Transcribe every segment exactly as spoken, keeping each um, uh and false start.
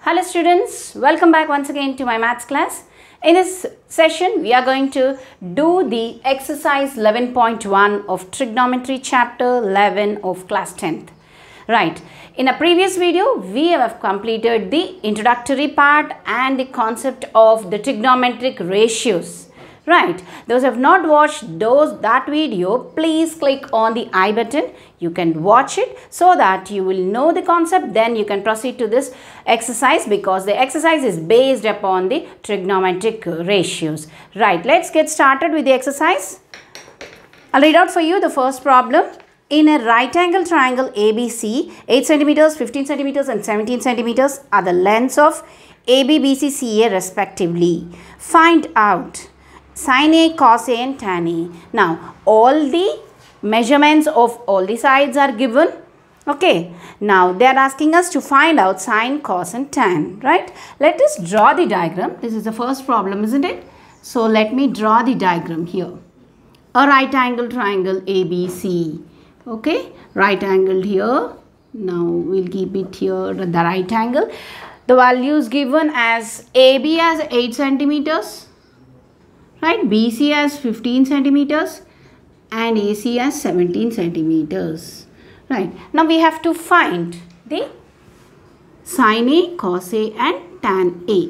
Hello students, welcome back once again to my maths class. In this session, we are going to do the exercise eleven point one of trigonometry chapter eleven of class tenth. Right, in a previous video, we have completed the introductory part and the concept of the trigonometric ratios. Right, those who have not watched those that video, please click on the I button. You can watch it so that you will know the concept. Then you can proceed to this exercise because the exercise is based upon the trigonometric ratios. Right, let's get started with the exercise. I'll read out for you the first problem. In a right angle triangle A B C, eight centimeters, fifteen centimeters and seventeen centimeters are the lengths of A B, B C, C A respectively. Find out sin A, cos A and tan A. Now, all the measurements of all the sides are given. Okay. Now, they are asking us to find out sin, cos and tan. Right. Let us draw the diagram. This is the first problem, isn't it? So, let me draw the diagram here. A right angle triangle A B C. Okay. Right angle here. Now, we'll keep it here, the right angle. The values given as A B as eight centimeters. Right, B C as fifteen centimeters and A C as seventeen centimeters. Right, now we have to find the sin A, cos A and tan A.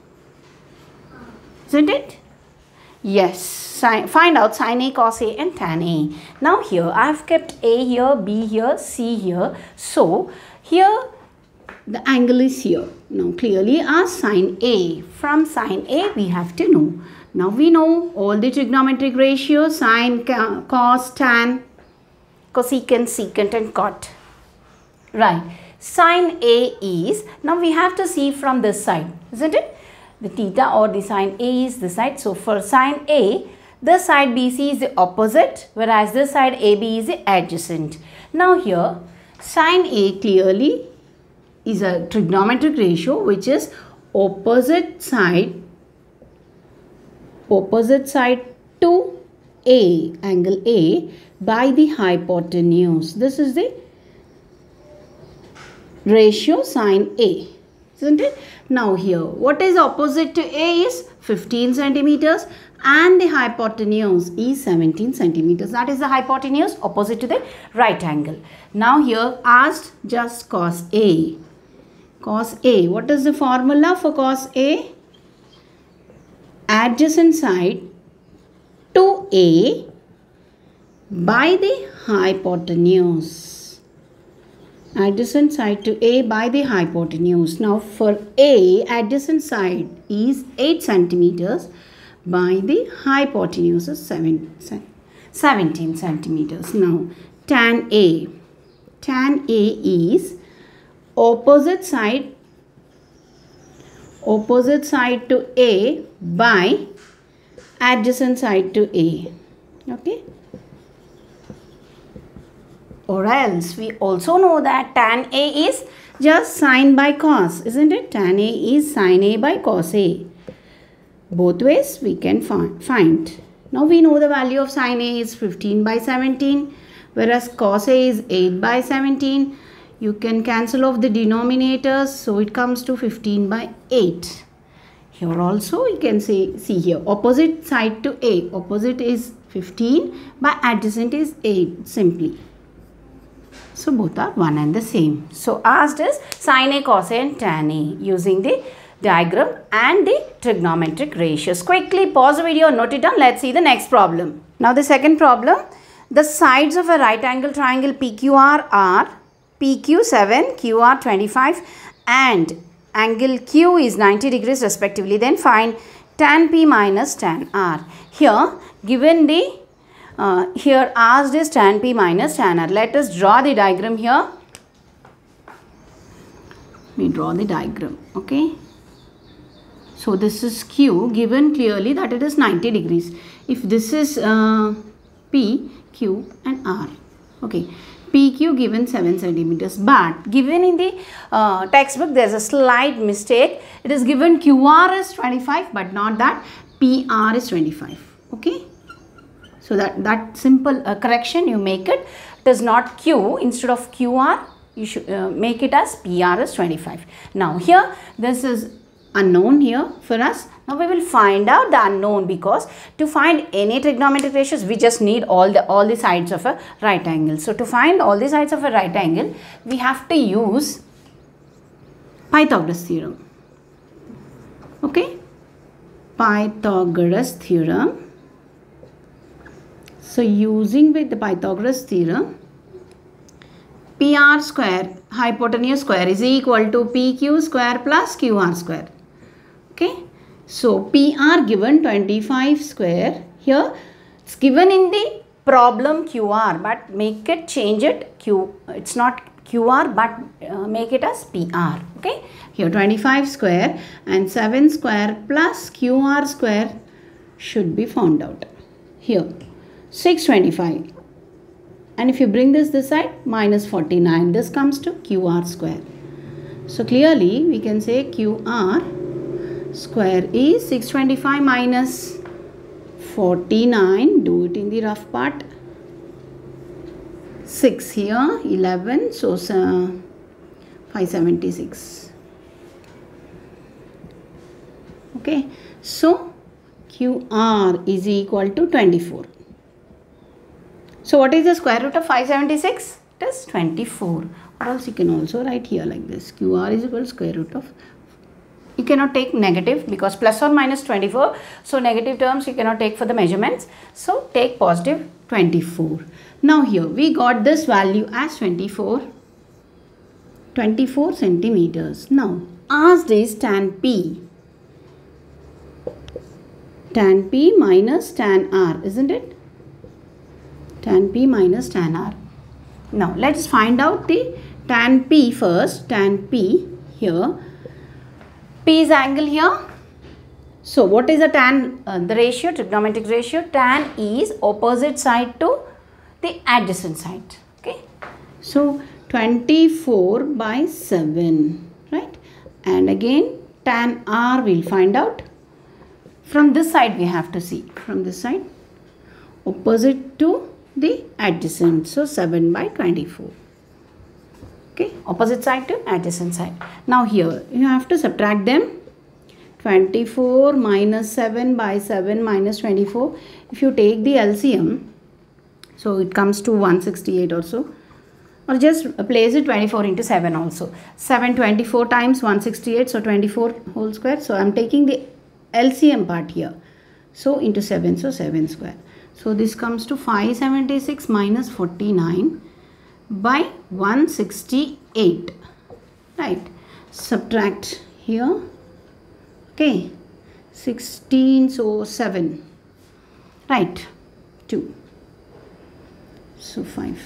Isn't it? Yes, sin, find out sin A, cos A and tan A. Now here I have kept A here, B here, C here. So here the angle is here. Now clearly ask sin A. From sin A we have to know. Now we know all the trigonometric ratios, sine, cos, tan, cosecant, secant and cot. Right. Sin A is, now we have to see from this side, isn't it? The theta or the sin A is this side. So for sin A, this side B C is the opposite, whereas this side A B is the adjacent. Now here, sin A clearly is a trigonometric ratio which is opposite side opposite side to A, angle A, by the hypotenuse. This is the ratio sin A, isn't it? Now here, what is opposite to A is fifteen centimeters and the hypotenuse is seventeen centimeters. That is the hypotenuse opposite to the right angle. Now here, asked just cos A. Cos A, what is the formula for cos A? Adjacent side to A by the hypotenuse. Adjacent side to A by the hypotenuse. Now for A, adjacent side is eight centimeters by the hypotenuse is seventeen centimeters. Now tan A. Tan A is opposite side opposite side to A by adjacent side to A. Okay. Or else we also know that tan A is just sin by cos, isn't it? Tan A is sin A by cos A. Both ways we can find. Now we know the value of sin A is fifteen by seventeen, whereas cos A is eight by seventeen. You can cancel off the denominators, so it comes to fifteen by eight. Here also you can say, see here, opposite side to A. Opposite is fifteen, by adjacent is eight simply. So both are one and the same. So asked is sin A, cos A and tan A using the diagram and the trigonometric ratios. Quickly pause the video, note it down. Let's see the next problem. Now the second problem, the sides of a right angle triangle P Q R are P Q seven, Q R twenty-five and angle Q is ninety degrees respectively. Then find tan P minus tan R. Here given the, uh, here asked is tan P minus tan R. Let us draw the diagram here. We draw the diagram. Okay. So this is Q given clearly that it is ninety degrees. If this is uh, P, Q and R. Okay. P Q given seven centimeters, but given in the uh, textbook there is a slight mistake. It is given Q R is twenty-five but not that P R is twenty-five. Okay. So that, that simple uh, correction you make it. It is not Q, instead of Q R you should uh, make it as P R is twenty-five. Now here this is unknown here for us. Now we will find out the unknown, because to find any trigonometric ratios we just need all the all the sides of a right angle. So to find all the sides of a right angle we have to use Pythagoras theorem. Okay, Pythagoras theorem. So using with the Pythagoras theorem, P R square hypotenuse square is equal to P Q square plus Q R square. Okay, so P R given twenty-five square, here it's given in the problem Q R, but make it change it Q, it's not Q R but uh, make it as P R. Okay, here twenty-five square and seven square plus Q R square should be found out. Here six twenty-five, and if you bring this this side, minus forty-nine, this comes to Q R square. So clearly we can say Q R square is six twenty-five minus forty-nine, do it in the rough part, six here, eleven, so uh, five seventy-six. Okay, so Q R is equal to twenty-four. So what is the square root of five seventy-six? It is twenty-four. Or else you can also write here like this. Q R is equal to square root of, you cannot take negative because plus or minus twenty-four. So negative terms you cannot take for the measurements. So take positive twenty-four. Now here we got this value as twenty-four. twenty-four centimeters. Now asked is tan P. Tan P minus tan R, isn't it? Tan P minus tan R. Now let's find out the tan P first. Tan P here. P is angle here. So what is the tan, uh, the ratio, trigonometric ratio? Tan is opposite side to the adjacent side. Okay. So twenty-four by seven, right? And again tan R we'll find out. From this side we have to see. From this side, opposite to the adjacent. So seven by twenty-four. Okay, opposite side to adjacent side. Now here you have to subtract them. twenty-four minus seven by seven minus twenty-four. If you take the L C M, so it comes to one sixty-eight or so. Or just place it twenty-four into seven also. seven twenty-four times one sixty-eight, so twenty-four whole square. So I am taking the L C M part here. So into seven, so seven square. So this comes to five seventy-six minus forty-nine by one sixty-eight. Right. Subtract here. Okay. sixteen, so seven. Right. two. So five.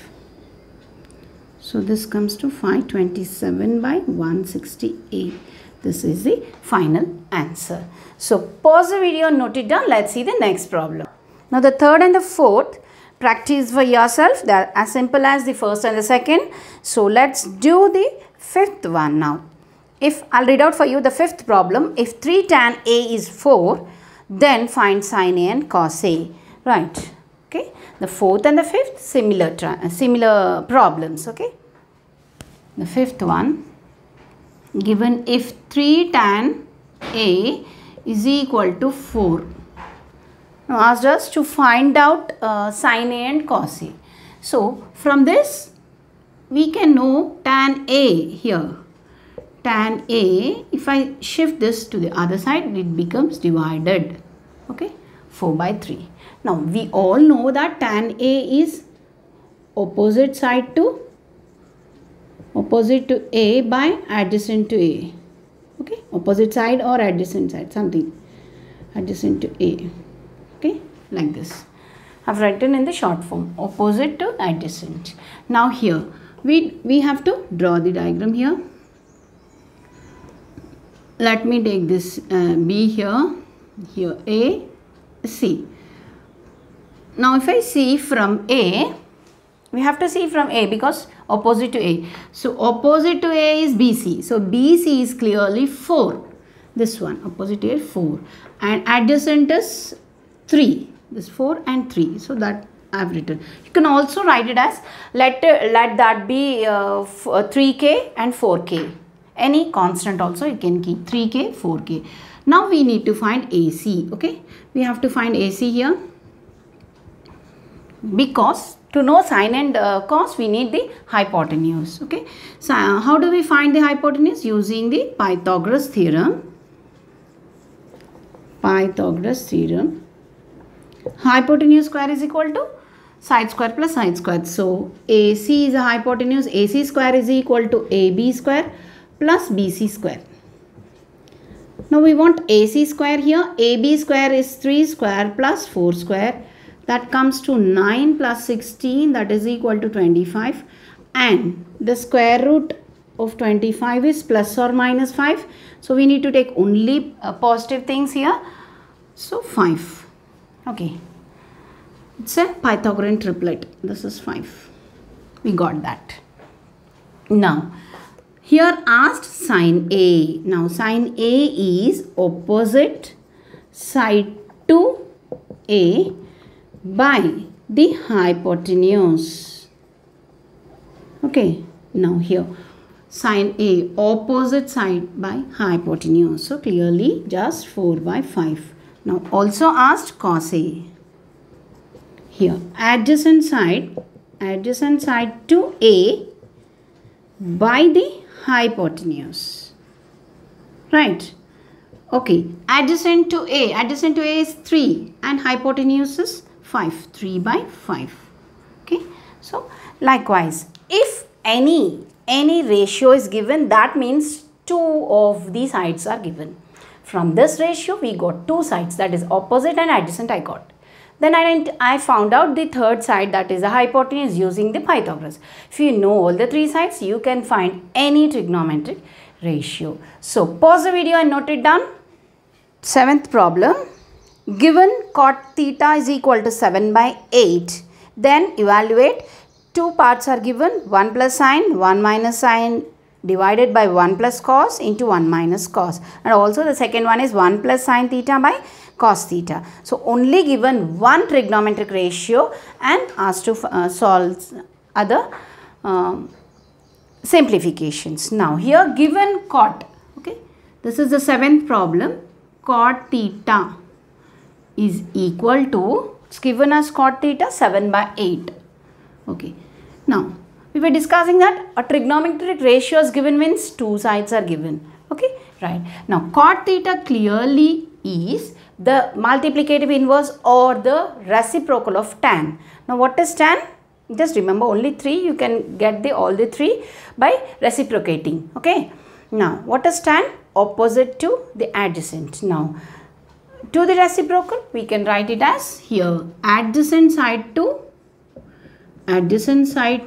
So this comes to five twenty-seven by one sixty-eight. This is the final answer. So pause the video and note it down. Let's see the next problem. Now the third and the fourth, practice for yourself. They are as simple as the first and the second. So let's do the fifth one now. If I'll read out for you the fifth problem. If three tan A is four, then find sin A and cos A. Right. Okay. The fourth and the fifth, similar similar problems. Okay. The fifth one, given if three tan A is equal to four. Now asked us to find out uh, sin A and cos A. So from this we can know tan A here. Tan A, if I shift this to the other side, it becomes divided. Okay, four by three. Now we all know that tan A is opposite side to opposite to A by adjacent to A. Okay, opposite side or adjacent side, something adjacent to A. Okay, like this. I've written in the short form, opposite to adjacent. Now here we we have to draw the diagram here. Let me take this uh, B here, here A, C. Now if I see from A, we have to see from A because opposite to A. So opposite to A is B C. So B C is clearly four. This one, opposite to A is four. And adjacent is three. This four and three. So that I've written. You can also write it as, let, let that be uh, three K and four K. Any constant also you can keep, three K, four K. Now we need to find A C, okay. We have to find A C here, because to know sine and uh, cos we need the hypotenuse, okay. So uh, how do we find the hypotenuse? Using the Pythagoras theorem. Pythagoras theorem. Hypotenuse square is equal to side square plus side square. So A C is a hypotenuse. A C square is equal to A B square plus B C square. Now we want A C square here. A B square is three square plus four square. That comes to nine plus sixteen, that is equal to twenty-five. And the square root of twenty-five is plus or minus five. So we need to take only uh, positive things here. So five. Okay. It's a Pythagorean triplet. This is five. We got that. Now, here asked sine A. Now, sine A is opposite side to A by the hypotenuse. Okay. Now, here sine A, opposite side by hypotenuse. So, clearly just four by five. Now, also asked cos A. Here, adjacent side, adjacent side to A by the hypotenuse. Right. Okay. Adjacent to A. Adjacent to A is three and hypotenuse is five. three by five. Okay. So, likewise, if any, any ratio is given, that means two of the sides are given. From this ratio, we got two sides, that is opposite and adjacent I got. Then I, I found out the third side, that is the hypotenuse, using the Pythagoras. If you know all the three sides, you can find any trigonometric ratio. So, pause the video and note it down. Seventh problem. Given cot theta is equal to seven by eight, then evaluate. Two parts are given, one plus sine, one minus sine divided by one plus cos into one minus cos. And also the second one is one plus sine theta by cos theta. So, only given one trigonometric ratio and asked to uh, solve other um, simplifications. Now, here given cot, okay, this is the seventh problem, cot theta is equal to, it's given as cot theta seven by eight. Okay. Now, we were discussing that a trigonometric ratio is given means two sides are given. Okay. Right. Now, cot theta clearly is the multiplicative inverse or the reciprocal of tan. Now, what is tan? Just remember only three. You can get the all the three by reciprocating. Okay. Now, what is tan? Opposite to the adjacent. Now, to the reciprocal, we can write it as here adjacent side to adjacent side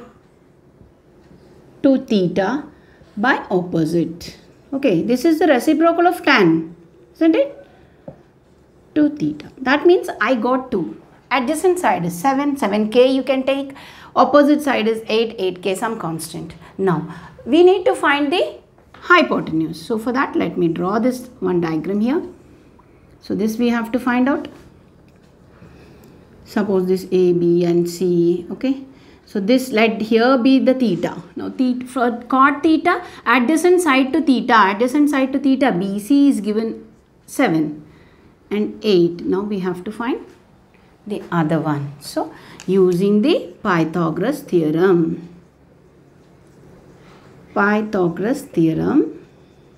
to theta by opposite. Okay, this is the reciprocal of tan, isn't it? To theta. That means I got two. Adjacent side is seven, seven K you can take. Opposite side is eight, eight K some constant. Now, we need to find the hypotenuse. So, for that, let me draw this one diagram here. So, this we have to find out. Suppose this A, B and C, okay. So, this let here be the theta. Now, theta, for cot theta, adjacent side to theta, adjacent side to theta, B C is given seven and eight. Now, we have to find the other one. So, using the Pythagoras theorem. Pythagoras theorem.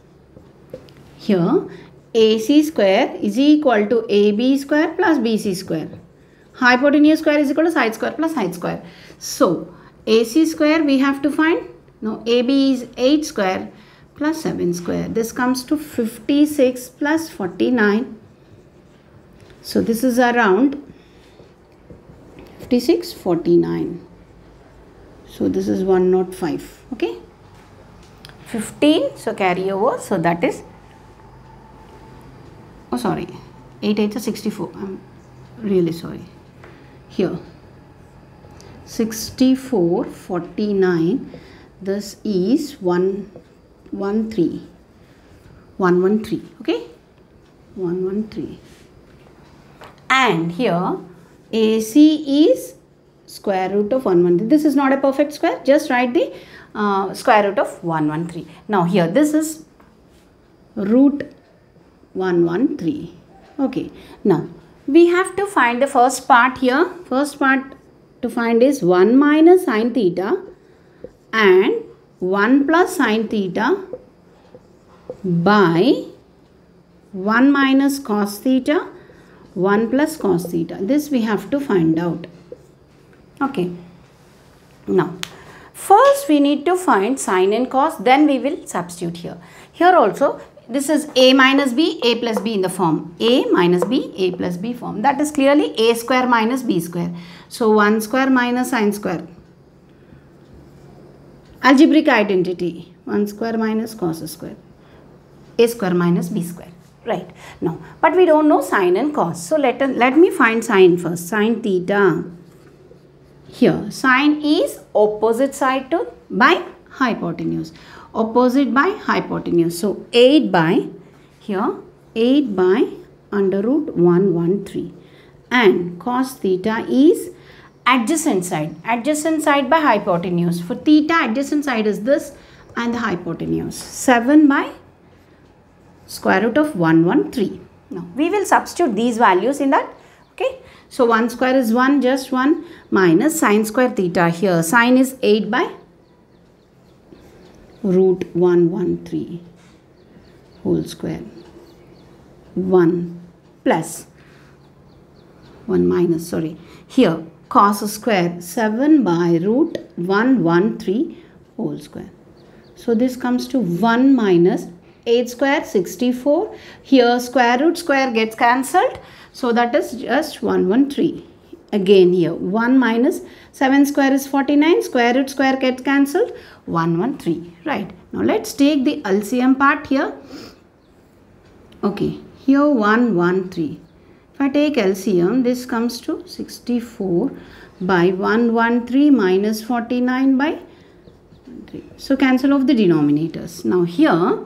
Here, A C square is equal to A B square plus B C square. Hypotenuse square is equal to side square plus side square. So, A C square we have to find. Now, A B is eight square plus seven square. This comes to fifty-six plus forty-nine. So, this is around fifty-six, forty-nine. So, this is one oh five. Okay. fifteen. So, carry over. So, that is, oh sorry, eight eight is sixty-four. I'm really sorry. Here. sixty-four, forty-nine, this is one one three, one one three, okay, one one three, and here A C is square root of one hundred thirteen. This is not a perfect square. Just write the uh, square root of one hundred thirteen. Now here this is root one hundred thirteen. Okay. Now we have to find the first part here. First part to find is one minus sine theta and one plus sine theta by one minus cos theta, one plus cos theta. This we have to find out. Okay. Now, first we need to find sine and cos, then we will substitute here. Here also, this is a minus b, a plus b in the form. A minus b, a plus b form. That is clearly a square minus b square. So, one square minus sine square. Algebraic identity. one square minus cos square. A square minus b square. Right. Now, but we don't know sine and cos. So, let, let me find sine first. Sine theta. Here, sine is opposite side to by hypotenuse. Opposite by hypotenuse. So, eight by, here, eight by under root one hundred thirteen. And cos theta is adjacent side. Adjacent side by hypotenuse. For theta, adjacent side is this and the hypotenuse. seven by square root of one hundred thirteen. Now, we will substitute these values in that. Okay. So, one square is one, just one, minus sine square theta. Here, sine is eight by root one hundred thirteen whole square. one plus, one minus, sorry. Here, cos square, seven by root one hundred thirteen whole square. So, this comes to one minus eight square, sixty-four. Here, square root square gets cancelled. So, that is just one hundred thirteen. Again here, one minus seven square is forty-nine. Square root square gets cancelled. one hundred thirteen. Right. Now, let's take the L C M part here. Okay. Here, one hundred thirteen. If I take L C M, this comes to sixty-four by one hundred thirteen minus forty-nine by three. So, cancel off the denominators. Now, here,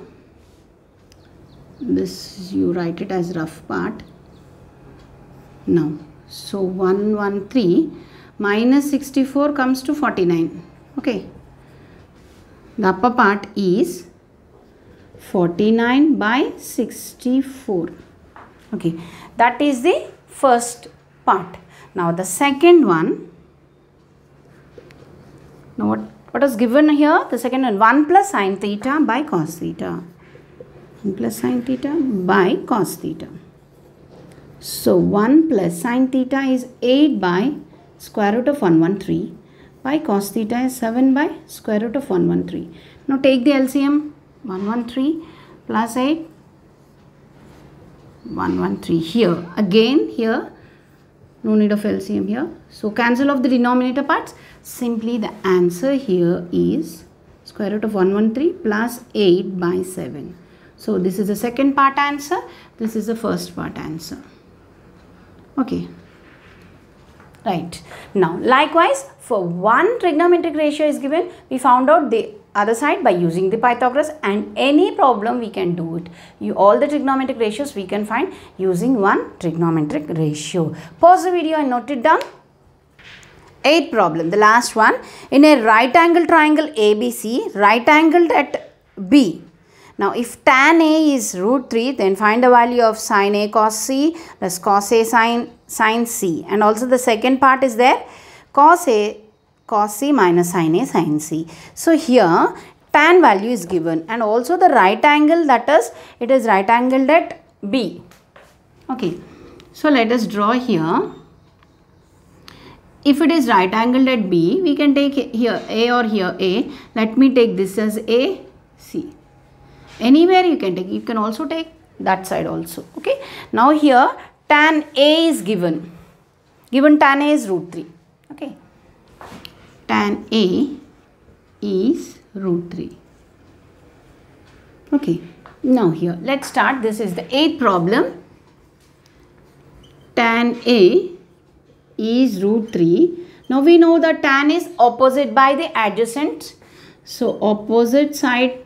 this you write it as rough part. Now, so one hundred thirteen minus sixty-four comes to forty-nine. Okay. The upper part is forty-nine by sixty-four. Okay. That is the first part. Now, the second one. Now, what, what is given here? The second one, one plus sine theta by cos theta. one plus sine theta by cos theta. So, one plus sine theta is eight by square root of one hundred thirteen by cos theta is seven by square root of one hundred thirteen. Now, take the L C M. one hundred thirteen plus eight. one hundred thirteen here. Again here. No need of L C M here. So, cancel off the denominator parts. Simply the answer here is square root of one hundred thirteen plus eight by seven. So, this is the second part answer. This is the first part answer. Okay. Right. Now, likewise, for one trigonometric ratio is given, we found out the other side by using the Pythagoras, and any problem we can do it. You, all the trigonometric ratios we can find using one trigonometric ratio. Pause the video and note it down. Eighth problem, the last one. In a right angle triangle A B C, right angled at B. Now, if tan A is root three, then find the value of sin A cos C plus cos A sin, sin C. And also the second part is there, cos A cos C minus sin A sin C. So, here tan value is given and also the right angle, that is, it is right angled at B. Okay. So, let us draw here. If it is right angled at B, we can take here A or here A. Let me take this as A, C. Anywhere you can take, you can also take that side also. Okay. Now, here tan A is given. Given tan A is root three. Okay. Tan A is root three. Okay. Now, here let's start. This is the eighth problem. Tan A is root three. Now, we know that tan is opposite by the adjacent. So, opposite side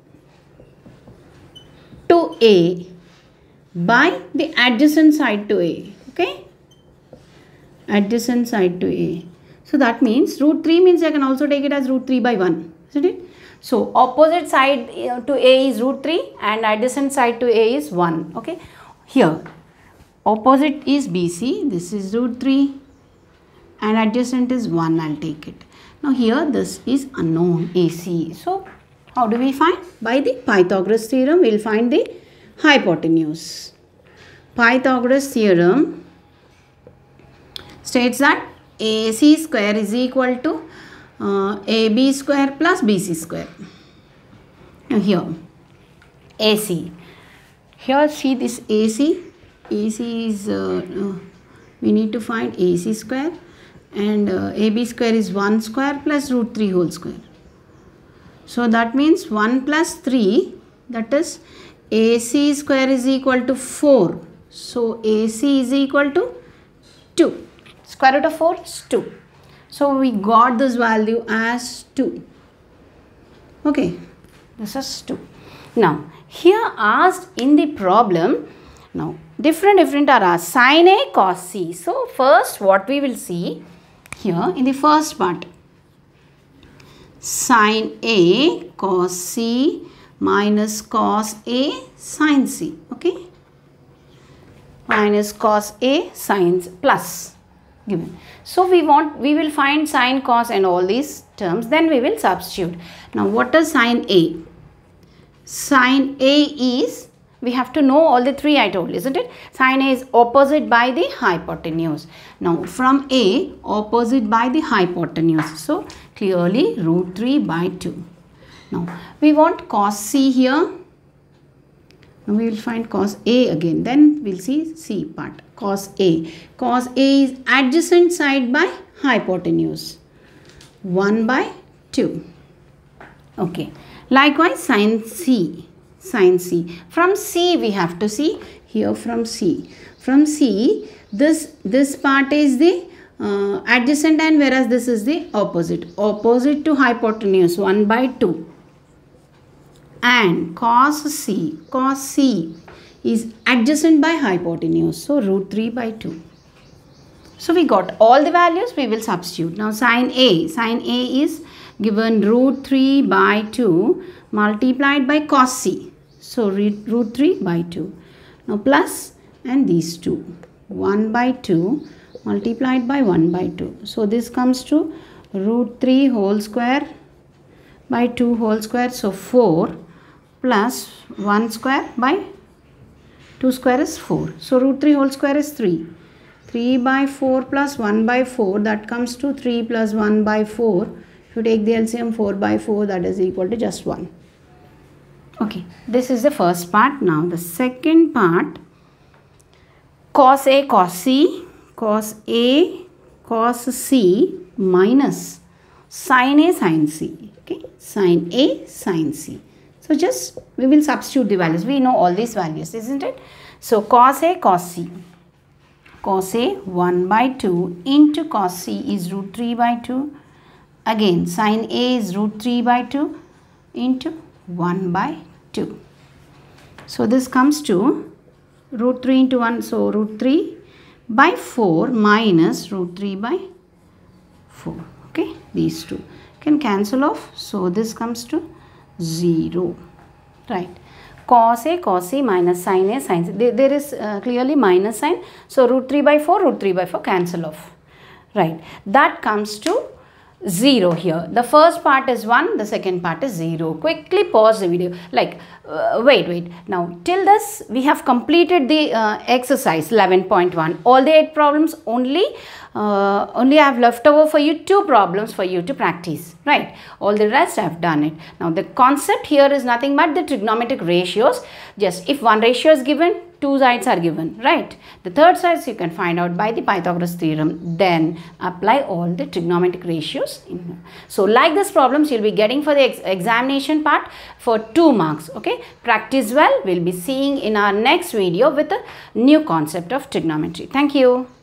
to A by the adjacent side to A. Okay. Adjacent side to A. So that means root three means I can also take it as root three by one, isn't it? So opposite side to A is root three and adjacent side to A is one. Okay. Here opposite is B C, this is root three and adjacent is one, I'll take it. Now here this is unknown A C. So how do we find? By the Pythagoras theorem we will find the hypotenuse. Pythagoras theorem states that A C square is equal to uh, A B square plus B C square. Now here A C. Here see this A C. A C is, uh, uh, we need to find A C square, and uh, A B square is one square plus root three whole square. So that means one plus three, that is A C square is equal to four. So A C is equal to two. Square root of four is two. So we got this value as two. Okay, this is two. Now here asked in the problem, now different different are asked, sin A cos C. So first what we will see here in the first part, sin A cos C minus cos A sin C. Okay, minus cos A sin plus given. So we want, we will find sin, cos and all these terms, then we will substitute. Now what is sin A? Sin A is, we have to know all the three I told, isn't it? Sin A is opposite by the hypotenuse. Now from A, opposite by the hypotenuse. So clearly root three by two. Now we want cos C here. Now we will find cos A again. Then we will see C part. Cos A. Cos A is adjacent side by hypotenuse. one by two. Okay. Likewise sin C. Sin C. From C we have to see here from C. From C, this, this part is the uh, adjacent, and whereas this is the opposite. Opposite to hypotenuse, one by two. And cos C. Cos C is adjacent by hypotenuse. So root three by two. So we got all the values, we will substitute. Now sin A. Sin A is given root three by two multiplied by cos C. So root three by two. Now plus and these two. one by two multiplied by one by two. So this comes to root three whole square by two whole square. So four plus one square by two square is four. So root three whole square is three. three by four plus one by four, that comes to three plus one by four. If you take the L C M, four by four, that is equal to just one. Okay, this is the first part. Now the second part, cos A cos C, cos A cos C minus sin A sin C. Okay, sin A sin C. So just we will substitute the values. We know all these values, isn't it? So cos A cos C. Cos A one by two into cos C is root three by two. Again sin A is root three by two into one by two. So this comes to root three into one. So root three by four minus root three by four. Okay, these two can cancel off. So this comes to zero. Right. Cos A cos C minus sin A sin C. There, there is uh, clearly minus sign. So root three by four, root three by four cancel off. Right. That comes to zero here. The first part is one, the second part is zero. Quickly pause the video. Like, uh, wait, wait. Now, till this, we have completed the uh, exercise eleven point one. All the eight problems, only, uh, only I have left over for you two problems for you to practice. Right. All the rest I have done it. Now, the concept here is nothing but the trigonometric ratios. Just if one ratio is given, two sides are given, right? The third sides you can find out by the Pythagoras theorem. Then apply all the trigonometric ratios. In. So like this problems you'll be getting for the ex examination part for two marks. Okay, practice well. We'll be seeing in our next video with a new concept of trigonometry. Thank you.